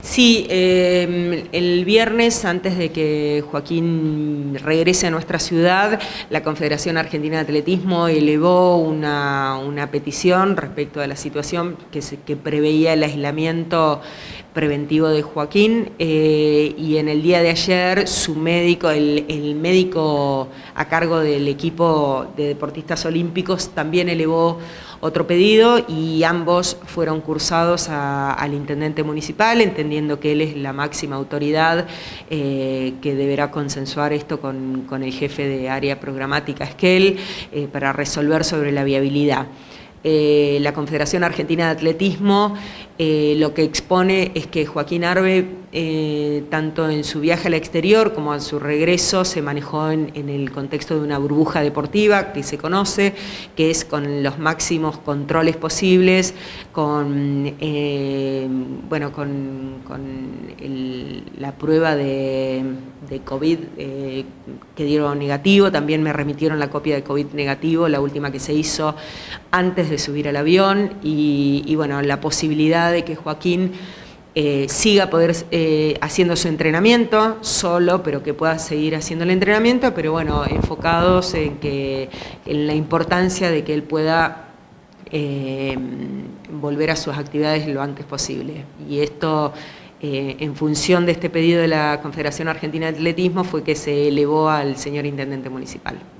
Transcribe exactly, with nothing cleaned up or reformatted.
Sí, eh, el viernes, antes de que Joaquín regrese a nuestra ciudad, la Confederación Argentina de Atletismo elevó una, una petición respecto a la situación que, se, que preveía el aislamiento preventivo de Joaquín, eh, y en el día de ayer su médico, el, el médico a cargo del equipo de deportistas olímpicos también elevó otro pedido y ambos fueron cursados a, al intendente municipal, entendiendo que él es la máxima autoridad eh, que deberá consensuar esto con, con el jefe de área programática Esquel eh, para resolver sobre la viabilidad. Eh, la Confederación Argentina de Atletismo eh, lo que expone es que Joaquín Arbe, eh, tanto en su viaje al exterior como en su regreso, se manejó en, en el contexto de una burbuja deportiva que se conoce, que es con los máximos controles posibles, con, eh, bueno, con, con el, la prueba de, de COVID eh, que dieron negativo. También me remitieron la copia de COVID negativo, la última que se hizo antes de subir al avión, y, y bueno, la posibilidad de que Joaquín eh, siga poder, eh, haciendo su entrenamiento solo, pero que pueda seguir haciendo el entrenamiento, pero bueno, enfocados en, que, en la importancia de que él pueda eh, volver a sus actividades lo antes posible. Y esto, eh, en función de este pedido de la Confederación Argentina de Atletismo, fue que se elevó al señor Intendente Municipal.